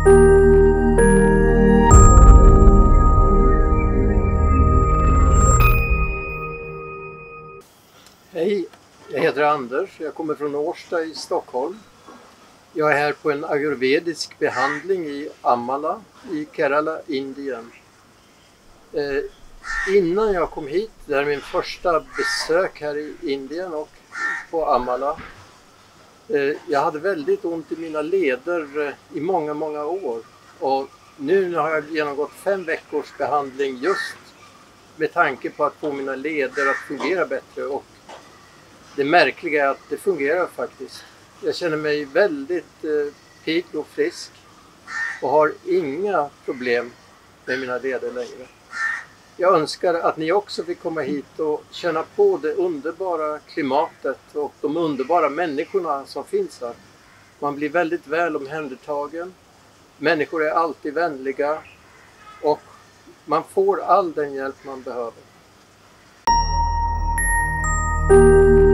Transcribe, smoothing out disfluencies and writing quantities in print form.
Hej, jag heter Anders. Jag kommer från Årsta i Stockholm. Jag är här på en ayurvedisk behandling i Amala i Kerala, Indien. Innan jag kom hit, det här är min första besök här i Indien och på Amala. Jag hade väldigt ont i mina leder i många år. Och nu har jag genomgått 5 veckors behandling just med tanke på att få mina leder att fungera bättre. Och det märkliga är att det fungerar faktiskt. Jag känner mig väldigt pigg och frisk och har inga problem med mina leder längre. Jag önskar att ni också vill komma hit och känna på det underbara klimatet och de underbara människorna som finns här. Man blir väldigt väl omhändertagen. Människor är alltid vänliga och man får all den hjälp man behöver.